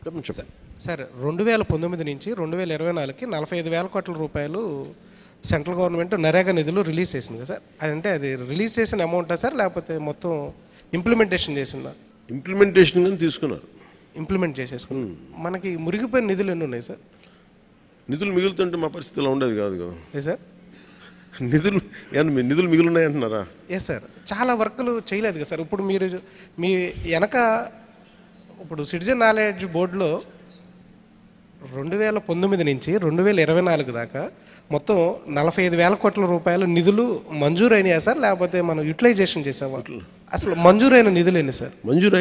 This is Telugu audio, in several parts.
చెప్పండి. సార్ 2019 నుంచి 2024కి 45,000 కోట్ల రూపాయలు సెంట్రల్ గవర్నమెంట్ నరేగా నిధులు రిలీజ్ చేసింది కదా సార్. అదంటే అది రిలీజ్ చేసిన అమౌంటా సార్, లేకపోతే మొత్తం ఇంప్లిమెంటేషన్ చేసిందా? ఇంప్లిమెంటేషన్ కానీ తీసుకున్నారు, ఇంప్లిమెంట్ చేసేసుకున్నాం. మనకి మురిగిపోయిన నిధులు ఎన్ని ఉన్నాయి సార్? నిధులు మిగులుతుంటే మా పరిస్థితి ఇలా ఉండేది కాదు కదా. ఏ సార్, నిధులు మిగులున్నాయి అంటున్నారా? ఎస్ సార్, చాలా వర్కులు చేయలేదు కదా సార్. ఇప్పుడు మీరు మీ వెనక ఇప్పుడు సిటిజన్ నాలెడ్జ్ బోర్డులో 2019 నుంచి 2024 దాకా మొత్తం 45,000 కోట్ల రూపాయలు నిధులు మంజూరు అయినాయా సార్, లేకపోతే మనం యూటిలైజేషన్ చేసామా? అసలు మంజూరైన నిధులు ఎన్ని సార్?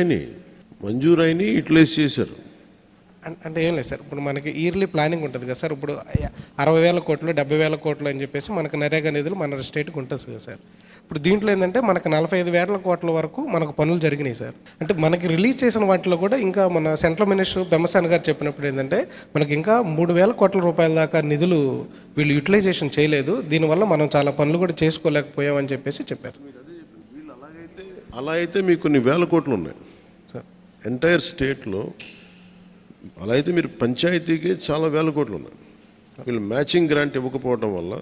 మంజూరైన యూటిలైజ్ చేశారు అంటే ఏం లేదు సార్, ఇప్పుడు మనకి ఇయర్లీ ప్లానింగ్ ఉంటుంది కదా సార్. ఇప్పుడు 60,000 కోట్లు 70,000 కోట్లు అని చెప్పేసి మనకు నరేగా నిధులు మన స్టేట్కి ఉంటుంది కదా సార్. ఇప్పుడు దీంట్లో ఏంటంటే మనకు 45,000 కోట్ల వరకు మనకు పనులు జరిగినాయి సార్. అంటే మనకి రిలీజ్ చేసిన వాటిలో కూడా ఇంకా మన సెంట్రల్ మినిస్టర్ పెమ్మసాని గారు చెప్పినప్పుడు ఏంటంటే మనకి ఇంకా 3,000 కోట్ల రూపాయల దాకా నిధులు వీళ్ళు యూటిలైజేషన్ చేయలేదు, దీనివల్ల మనం చాలా పనులు కూడా చేసుకోలేకపోయామని చెప్పేసి చెప్పారు. అలా అయితే మీకు కొన్ని వేల కోట్లు ఉన్నాయి సార్ ఎంటైర్ స్టేట్లో. అలా అయితే మీరు పంచాయతీకి చాలా వేల కోట్లు ఉన్నాయి. వీళ్ళు మ్యాచింగ్ గ్రాంట్ ఇవ్వకపోవడం వల్ల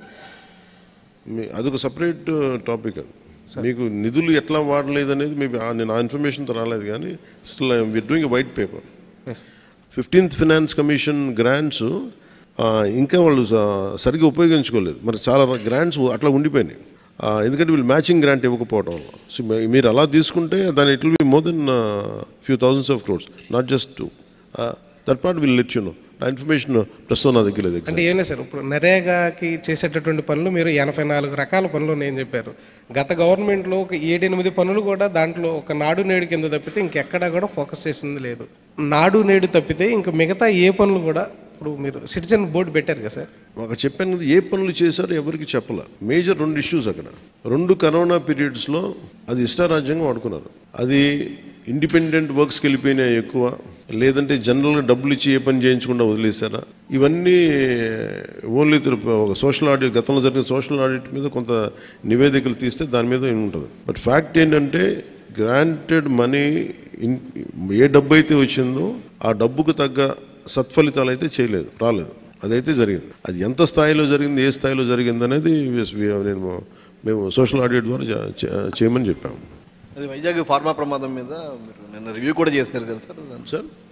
అదొక సపరేట్ టాపిక్. అది మీకు నిధులు ఎట్లా వాడలేదు అనేది నేను ఆ ఇన్ఫర్మేషన్తో రాలేదు, కానీ still we're doing a white paper. 15th finance commission grants ఇంకా వాళ్ళు సరిగ్గా ఉపయోగించుకోలేదు. మరి చాలా గ్రాంట్స్ అట్లా ఉండిపోయినాయి, ఎందుకంటే వీళ్ళు మ్యాచింగ్ గ్రాంట్ ఇవ్వకపోవడం వల్ల. సో మీరు అలా తీసుకుంటే దాని it will be more than few thousands of crores, not just two. That part will let you know. ఆ ఇన్ఫర్మేషన్ ప్రస్తుతం నా దగ్గర లేదు. అంటే ఏం లేదు సార్, ఇప్పుడు నరేగాకి చేసేటటువంటి పనులు మీరు 84 రకాల పనులు ఉన్నాయని చెప్పారు. గత గవర్నమెంట్లో ఒక 7-8 పనులు కూడా దాంట్లో ఒక నాడు నేడు కింద తప్పితే ఇంకెక్కడా కూడా ఫోకస్ చేసింది లేదు. నాడు నేడు తప్పితే ఇంకా మిగతా ఏ పనులు కూడా ఇప్పుడు మీరు సిటిజన్ బోర్డు పెట్టారు కదా సార్, మాకు చెప్పాను కదా ఏ పనులు చేశారో ఎవరికి చెప్పాల. మేజర్ 2 ఇష్యూస్ అక్కడ. 2 కరోనా పీరియడ్స్లో అది ఇష్టారాజ్యంగా వాడుకున్నారు. అది ఇండిపెండెంట్ వర్క్స్కి వెళ్ళిపోయినాయి ఎక్కువ, లేదంటే జనరల్గా డబ్బులు ఇచ్చి ఏ పని చేయించకుండా వదిలేశారా, ఇవన్నీ ఓన్లీ ఒక సోషల్ ఆడిట్, గతంలో జరిగిన సోషల్ ఆడిట్ మీద కొంత నివేదికలు తీస్తే దాని మీద ఉంటుంది. బట్ ఫ్యాక్ట్ ఏంటంటే గ్రాంటెడ్ మనీ ఏ డబ్బు అయితే వచ్చిందో ఆ డబ్బుకు తగ్గ సత్ఫలితాలు అయితే రాలేదు. అదైతే జరిగింది. అది ఎంత స్థాయిలో జరిగింది, ఏ స్థాయిలో జరిగింది అనేది మేము సోషల్ ఆడిట్ ద్వారా చేయమని చెప్పాము. అది వైజాగ్ ఫార్మా ప్రమాదం మీద మీరు నిన్న రివ్యూ కూడా చేశారు కదా సార్.